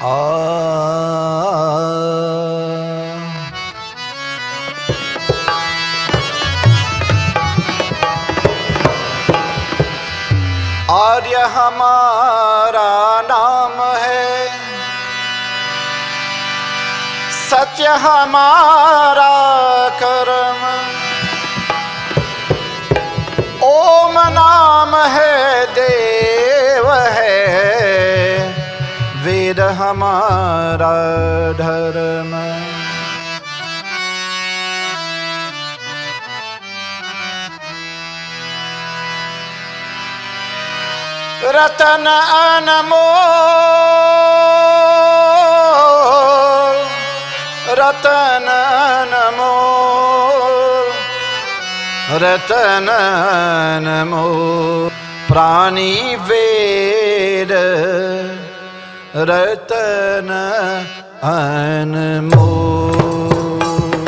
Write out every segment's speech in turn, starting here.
आर्य हमारा नाम है, सत्य हमारा कर्म। ओम नाम है देव है, वेद हमारा धर्म। रतन अनमोल, रतन अनमोल, रतन अनमोल, प्राणी वेद रतन अनमोल।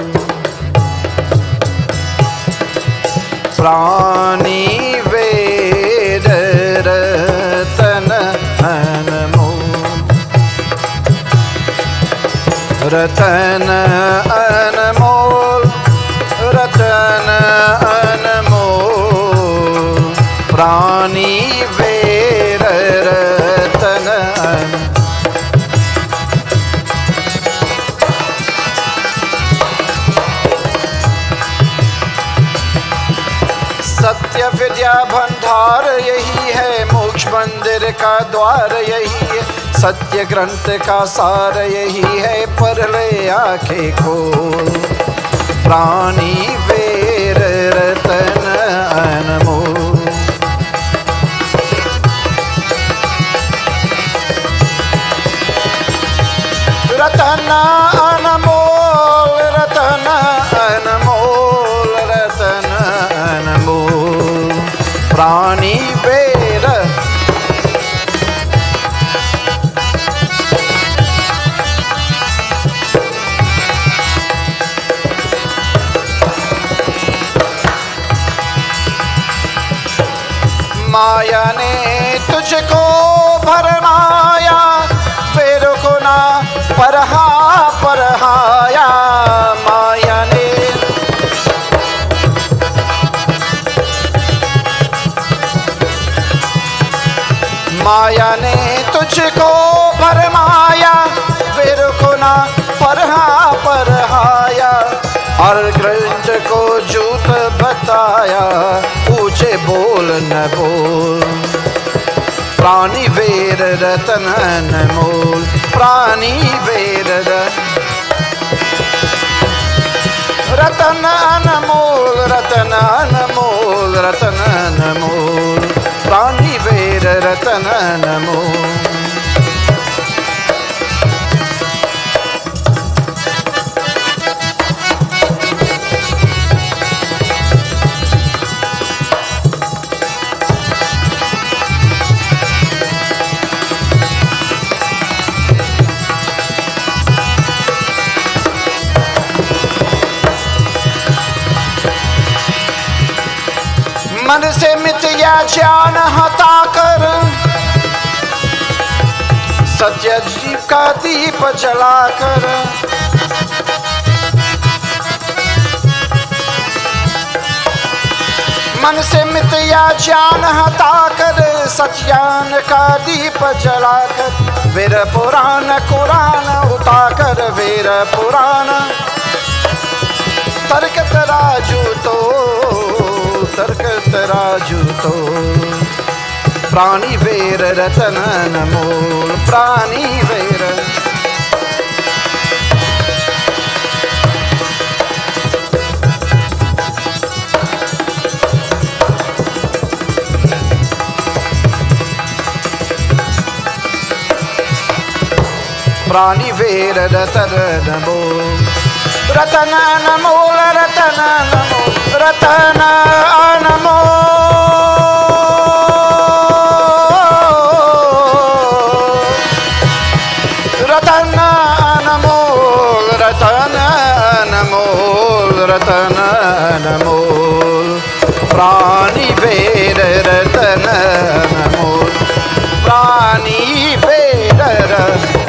प्राणी वेद रतन अनमोल, रतन अनमोल, रतन अनमोल, प्राणी वेद रतन अनमोल। सत्य विद्या भंडार यही है, मोक्ष मंदिर का द्वार यही है, सत्य ग्रंथ का सार यही है, पर ले आंखें खोल। प्राणी वेद रतन अनमोल, रतन अनमोल, रतन अनमोल, रतन अनमोल, प्राणी वेद। माया ने तुझको भरमाया, वेद को ना पढ़ाया। माया ने माया ने तुझको भरमाया, वेद को ना पढ़ाया। और ग्रंथ को झूठ बताया, ऊंचे बोल न बोल। प्राणी वेद रतन अनमोल, प्राणी वेद रतन अनमोल, रतन अनमोल, रतन अनमोल, प्राणी वेद रतन अनमोल। मन से मिथ्या ज्ञान हटाकर, सत्य जीव का दीप जलाकर। मन से मिथ्या ज्ञान हटाकर, सत्यान का दीप जलाकर। वेद पुराण कुरान उठाकर, वेद पुराण तर्क तराजू तो, तर्क तराजू तो। प्राणी वेद रतन अनमोल, प्राणी वेद। प्राणी वेद रतन अनमोल, रतन अनमोल, रतन अनमोल, रतन अनमोल, रतन अनमोल, रतन अनमोल, रतन अनमोल, प्राणी वेद रतन अनमोल, प्राणी वेद।